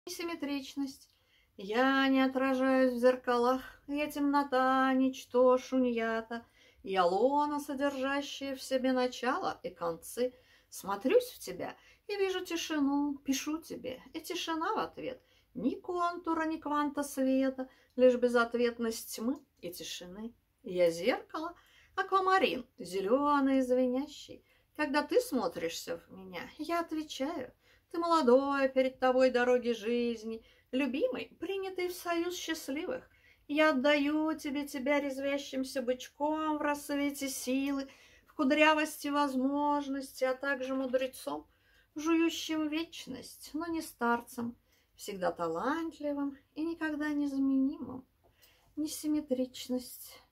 Несимметричность. Я не отражаюсь в зеркалах, я темнота, ничто шуньята, я лона, содержащая в себе начало и концы. Смотрюсь в тебя и вижу тишину, пишу тебе, и тишина в ответ. Ни контура, ни кванта света, лишь безответность тьмы и тишины. Я зеркало, аквамарин, зеленый и звенящий. Когда ты смотришься в меня, я отвечаю. Ты молодой, перед тобой дороги жизни, любимый, принятый в союз счастливых. Я отдаю тебе тебя резвящимся бычком в рассвете силы, в кудрявости возможности, а также мудрецом, жующим вечность, но не старцем, всегда талантливым и никогда незаменимым. Несимметричность.